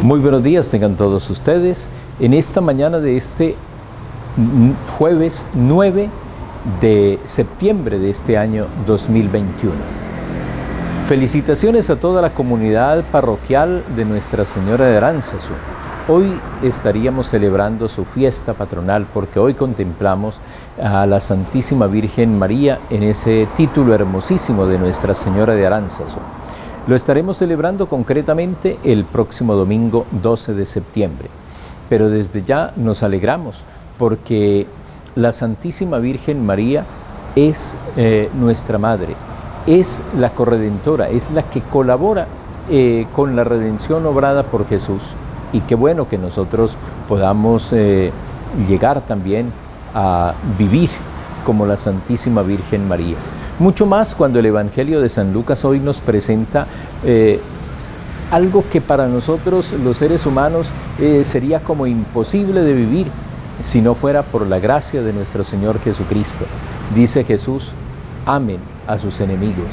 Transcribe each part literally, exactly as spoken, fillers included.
Muy buenos días tengan todos ustedes en esta mañana de este jueves nueve de septiembre de este año dos mil veintiuno. Felicitaciones a toda la comunidad parroquial de Nuestra Señora de Aránzazu. Hoy estaríamos celebrando su fiesta patronal porque hoy contemplamos a la Santísima Virgen María en ese título hermosísimo de Nuestra Señora de Aránzazu. Lo estaremos celebrando concretamente el próximo domingo doce de septiembre. Pero desde ya nos alegramos porque la Santísima Virgen María es eh, nuestra Madre, es la corredentora, es la que colabora eh, con la redención obrada por Jesús. Y qué bueno que nosotros podamos eh, llegar también a vivir como la Santísima Virgen María. Mucho más cuando el Evangelio de San Lucas hoy nos presenta eh, algo que para nosotros los seres humanos eh, sería como imposible de vivir si no fuera por la gracia de nuestro Señor Jesucristo. Dice Jesús, amen a sus enemigos.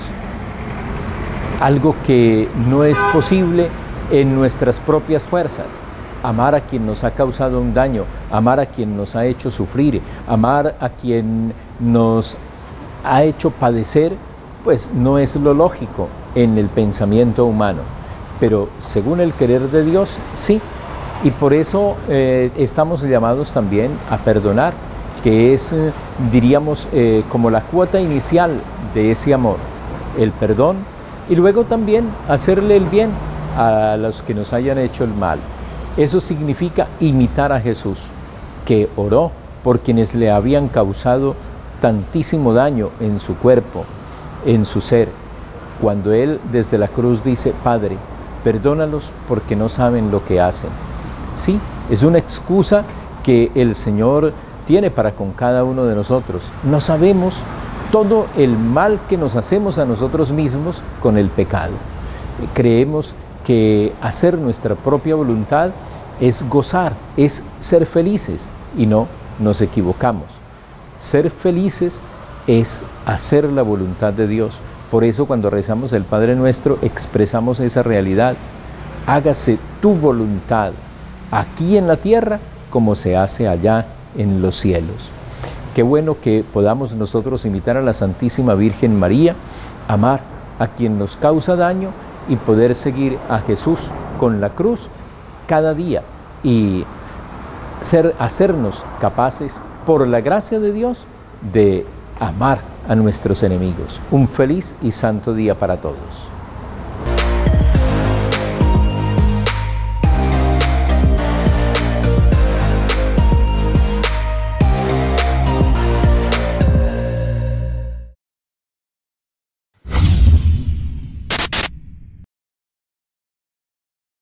Algo que no es posible en nuestras propias fuerzas. Amar a quien nos ha causado un daño, amar a quien nos ha hecho sufrir, amar a quien nos ha hecho padecer, pues no es lo lógico en el pensamiento humano, pero según el querer de Dios, sí. Y por eso eh, estamos llamados también a perdonar, que es, eh, diríamos, eh, como la cuota inicial de ese amor, el perdón, y luego también hacerle el bien a los que nos hayan hecho el mal. Eso significa imitar a Jesús, que oró por quienes le habían causado tantísimo daño en su cuerpo, en su ser, cuando Él desde la cruz dice, Padre, perdónalos porque no saben lo que hacen. Sí, es una excusa que el Señor tiene para con cada uno de nosotros. No sabemos todo el mal que nos hacemos a nosotros mismos con el pecado. Creemos que hacer nuestra propia voluntad es gozar, es ser felices, y no, nos equivocamos. Ser felices es hacer la voluntad de Dios. Por eso cuando rezamos el Padre Nuestro expresamos esa realidad. Hágase tu voluntad aquí en la tierra como se hace allá en los cielos. Qué bueno que podamos nosotros imitar a la Santísima Virgen María, amar a quien nos causa daño y poder seguir a Jesús con la cruz cada día y ser, hacernos capaces, por la gracia de Dios, de amar a nuestros enemigos. Un feliz y santo día para todos.